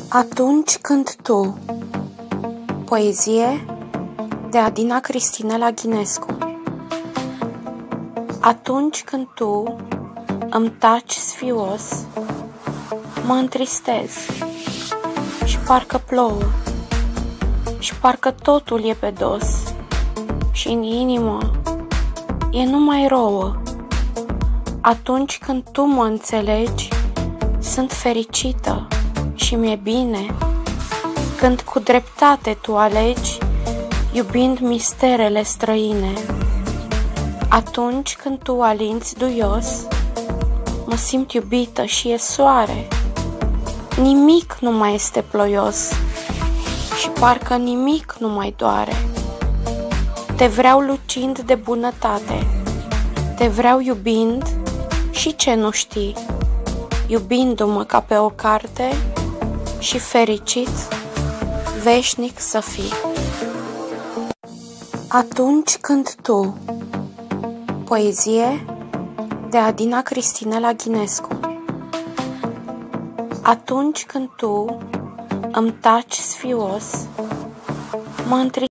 Atunci când tu. Poezie de Adina Cristinela Ghinescu. Atunci când tu îmi taci sfios, mă întristez și parcă plouă și parcă totul e pe dos și în inimă e numai rouă. Atunci când tu mă înțelegi, sunt fericită și mi-e bine, când cu dreptate tu alegi, iubind misterele străine. Atunci când tu alinți duios, mă simt iubită și e soare. Nimic nu mai este ploios și parcă nimic nu mai doare. Te vreau lucind de bunătate, te vreau iubind și ce nu știi, iubindu-mă ca pe o carte și fericit, veșnic să fii. Atunci când tu. Poezie de Adina Cristinela Ghinescu. Atunci când tu îmi taci sfios, mă întristez